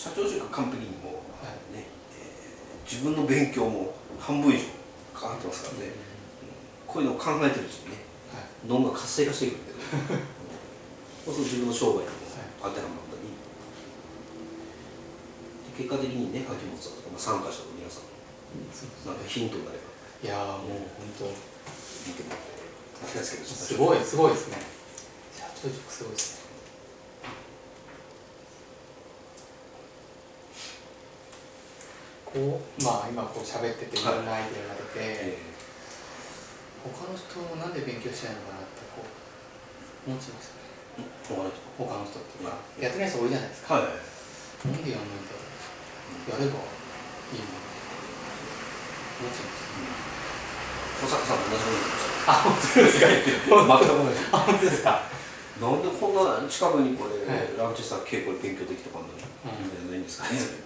社長塾完璧にもう、ね自分の勉強も半分以上かかってますからね、こういうのを考えてるうちにね、脳が活性化していくんで、そうすると自分の商売にも当てはまったり、結果的にね、秋元さんとか参加者の皆さんなんかヒントになれば。 いやーもう本当見てもらって、 すごいですね。社長塾すごいですね。こうまあ今こう喋ってていろんなアイデアが出て、他の人もなんで勉強しないのかなってこう思っちゃいましたね。他の人っていうかやってない人多いじゃないですか。なんでやんないんだろう。やればいいのに思っちゃいました。 小坂さんと同じこと言ってました。 あ、本当ですか。 全く同じ。 あ、本当ですか。 なんでこんな近くにこれ、ランチェスター稽古で勉強できたかんのに、ないんですかね。